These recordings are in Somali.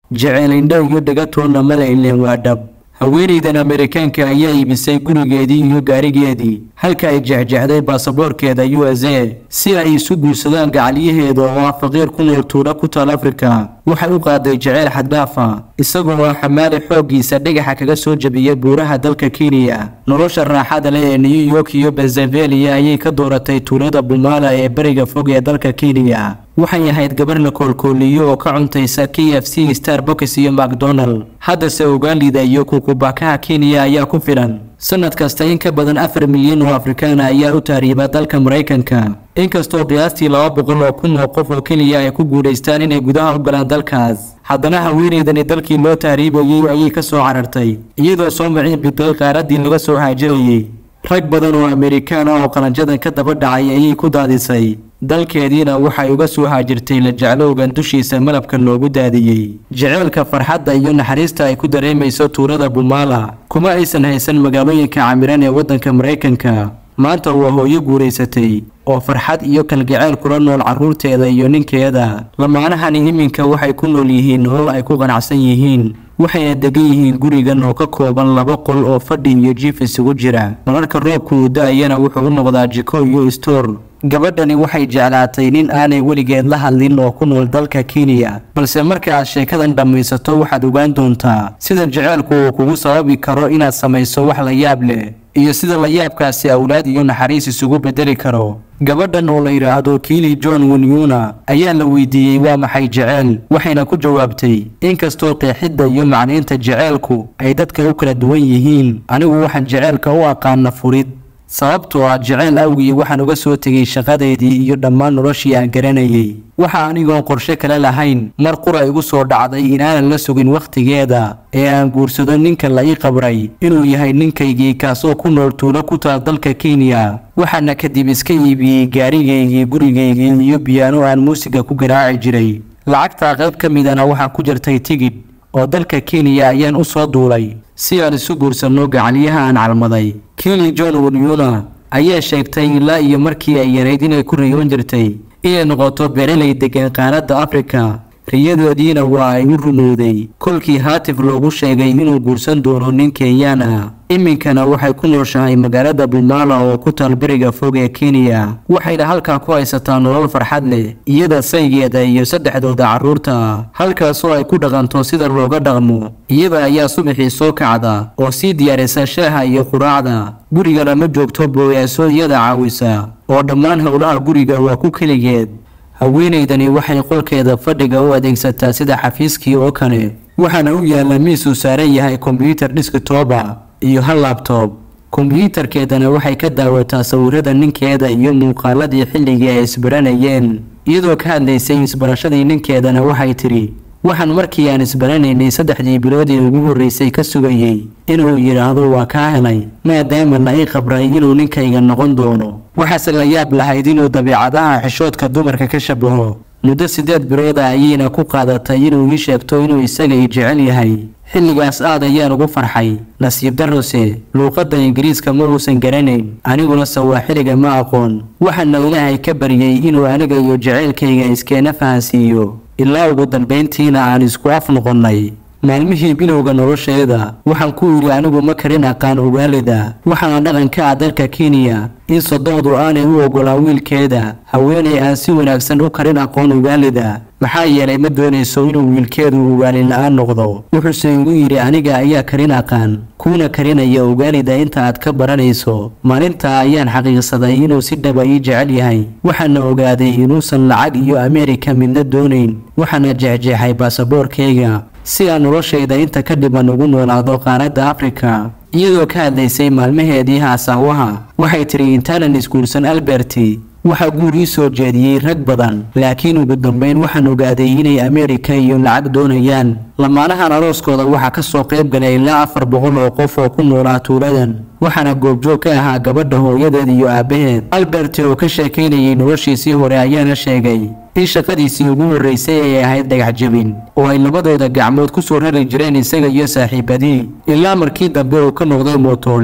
jecel indho iyo dhagatoona mala ileen waa dhab. haweeneydan Ameerikaanka ayaa iibisay gurigeedii iyo gaarigeedii halka ay jecjecday baasaboorkeeda USA si ay isu guursadaan gacaliyaheeda oo ah faqiir ku nool tuulo ku taal Afrika. waxay u qaaday jecel xad dhaaf ah isagoo ah xamaali xoogiisa dhagaxa kaga soo jabiyay buuraha dalka Kenya. nolosha raaxada leh ee New York iyo Pennsylvania ayay ka dooratay tuulada Bumala ee bariga fog ee dalka Kenya. waxay ahayd gabar la koolkooliyo oo ka cuntaysa KFC, Starbucks iyo McDonald's. haddase Uganda iyo Kukubakaha Kenya ayaa ku filan. sanad kasta in ka badan 4 milyan oo Afrikaan ayaa u taariiba dalka Mareykanka. inkastoo qiyaastii 200,000 oo qof oo Kenya ay ku guuleystaan inay gudaha u galaan dalkaas, haddana haweeneydani dalkii loo taariibayay ayay ka soo carartay iyadoo soo maciin biday qaaradii laga soo haajirayay. rag badan oo Ameerikaan ah oo qalanjadan ka daba dhacay ayay ku daadisay dalkeediina waxay uga soo haajirtay la jeclowgan dushiisa malabka loogu daadiyay. jaceylka farxadda iyo naxariista ay ku dareemayso tuulada Bumala kuma aysan haysan magaalooyinka camiran ee waddanka Mareykanka. maanta waa hooyo guuleysatay oo farxad iyo kalgacayl kula nool carruurteeda iyo ninkeeda. lamaanahani iminka waxay ku nool yihiin nolol ay ku qanacsan yihiin. waxay degan yihiin gurigan oo ka kooban 2 qol oo fadhi iyo jiif isugu jira. mararka roobku da'ayana wuxuu u noqdaa jiko iyo store. gabadhani waxay jeclaatay nin aanay weligeed la hadlin oo ku nool dalka Kenya, balse marka aad sheekadan dhamaysato waxaad ogaan doontaa sida jaceylku uu kugu sababi karo inaad samayso wax la yaab leh iyo sida la yaabkaasi awlaad iyo naxariis isugu bedeli karo. gabadhan oo la yiraahdo Kylie John Winyuna ayaa la weydiiyay waa maxay jaceyl, waxayna ku jawaabtay inkastoo qeexidda iyo macnaynta jaceylku ay dadka u kala duwan yihiin, anigu waxaan jaceylka u aqaan furid. sababtoo ah jaceyl awgii waxaan uga soo tegay shaqadeedii iyo dhammaan noloshii aan garanayay. waxa anigoon qorshe kale lahayn mar qura igu soo dhacday inaanan la sugin waqtigeeda ee aan guursado ninka la ii qabray inuu yahay ninkaygii kaasoo ku nool tuulo ku taal dalka Kenya. waxaana kadib iska iibiyey gaarigaygii, gurigaygii iyo piano aan muusiga ku garaaci jiray. lacagta qayb ka midana waxaa ku jirtay tigidh oo dalka Kenya ayaan u soo duulay si aan isu guursano gacaliyaha aan calmaday. Kylie John Winyuna ayaa sheegtay ilaa iyo markii ay yareyd inay ku riyoon jirtay inay noqoto beeraley degan qaaradda Afrika. riyadoodiina waa ay u rumowday kolkii haatif loogu sheegay inuu guursan doono nin Kenyaan ah. iminkana waxay ku nooshahay magaalada Bumala oo ku taal bariga fog ee Kenya. waxayna halkaa ku haysataa nolol farxad leh iyada saygeeda iyo 3 carruurta halkaasoo ay ku dhaqanto sida looga dhaqmo. iyada ayaa subaxii soo kacda oo sii diyaarisa shaaha iyo quraacda. gurigana ma joogto booyaaso iyada caawisa oo dhammaan howlaha guriga waa ku keligeed. haweeneydani waxay qolkeeda fadhiga u adeegsataa sida xafiiskii oo kale, waxaana u yaala miis uu saaran yahay kombiyuutar desktop iyo hal laptop. kombiyuutarkeedana waxay ka daawataa sawirada ninkeeda iyo muuqaaladii xilligii ay isbaranayeen. iyadoo ka hadlaysay isbarashadii ninkeedana waxay tiri waxaan markii aan isbaranaynay 3 bilood ee ugu horeysay ka sugayay inuu yiraahdo waa ka helay maadaama la ii qabray inuu ninkayga noqon doono. waxaase la yaab lahayd inuu dabeecadaha xishoodka dumarka ka shabaho. muddo 8 bilood ayayna ku qaadatay inuu ii sheegto inuu isaga jecel yahay. xilligaas aad ayaan ugu farxay. nasiib darrose luuqadda Ingiriiska ma uusan garanayn, aniguna Sawaaxiliga ma aqoon. waxaana Ilaahay ka baryay inuu aniga iyo jaceylkayga iskeena fahansiiyo ilaa ugu dambeyntiina aan isku af noqonnay. maalmihii bilowga nolosheeda waxaan ku yiri anigu ma karin aqaan Uganda. waxaan dhaqanka dalka Kenya in sodohdu aanay u ogolaan wiilkeeda haweeney aan si wanaagsan u karin aqoon Uganda, maxaa yeelay ma doonayso inuu wiilkeedu Uganda la'aan noqdo. wuxuuse igu yiri aniga ayaa karin aqaan kuna karinaya Uganda inta aad ka baranayso. maalinta ayaan xaqiiqsaday inuu si dhab ah ii jecel yahay. waxaana ogaaday inuusan lacag iyo Ameerika midna doonayn. waxaana jeexjeexay baasaboorkayga si aan noloshayda inta ka dhiban ugu noolaado qaaradda Afrika. iyadoo ka hadlaysay maalmaheedii haasawaha waxay tiri intaanan isguursan Alberti waxa guur ii soo jeediyay rag badan, laakiin ugu dambeyn waxaan ogaaday inay Ameerika iyo lacag doonayaan. lamaanahan arooskooda waxaa ka soo qayb galay ilaa 400 oo qof oo ku noolaa tuuladan. waxaana goobjoog ka ahaa gabadha hooyadeed iyo aabaheed. Albert oo ka sheekeynayay noloshiisii hore ayaana sheegay in shaqadiisii ugu horeysay ay ahayd dhagax jabin oo ay labadooda gacmood ku soo rari jireen isaga iyo saaxiibadii ilaa markii dambe uu ka noqday mootole.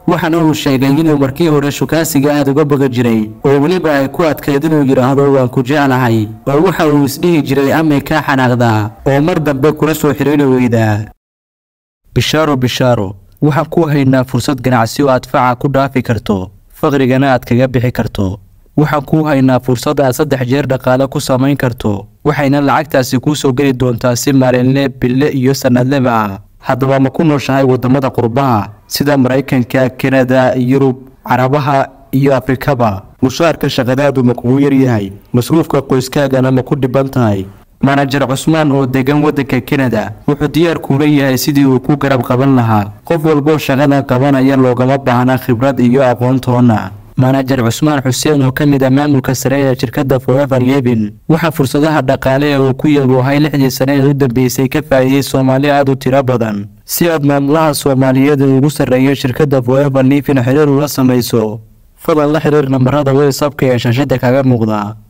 waxaana uu sheegay inuu markii hore shukaansiga aad uga boga jiray oo weliba ay ku adkayd inuu yidhaahdo waan ku jeclahay oo waxa uu isdhihi jiray amay kaa xanaaqdaa oo mar dambe kula soo xiriiri weydaa. bishaaro waxaan ku haynaa fursad ganacsi oo aad faca ku dhaafi karto faqrigana aad kaga bixi karto. waxaan ku haynaa fursad aad 3 jeer dhaqaale ku samayn karto waxayna lacagtaasi ku soo geli doontaa si maalinle bille iyo sanadleba ah. haddaba ma ku nooshahay wadamada qurbaha sida Mareykanka, Kanada, Yurub, Carabaha iyo Afrikaba? mushaarka shaqadaadu ma kugu yar yahay? masruufka qoyskaagana ma ku dhiban tahay? manager Cusmaan oo degan wadanka Kanada wuxuu diyaar ku leeyahay sidii uu ku garab qaban lahaa qof walba shaqada qabanaya loogama baahna khibrad iyo aqoon toona. manager Cusmaan Xuseen oo kamid ah maamulka sare ee shirkadda Forever Living waxa fursadaha dhaqaale oo ku yaboohay 6 sano ee u dambeysay ka faa'iiday Soomaali aad u tiro badan. si aad maamulaha Soomaaliyeed ugu sareeyo shirkadda Forever Living xiriir ula samayso fadlan la xiriir nambarada WhatsApp-ka ee shaashada kaga muuqda.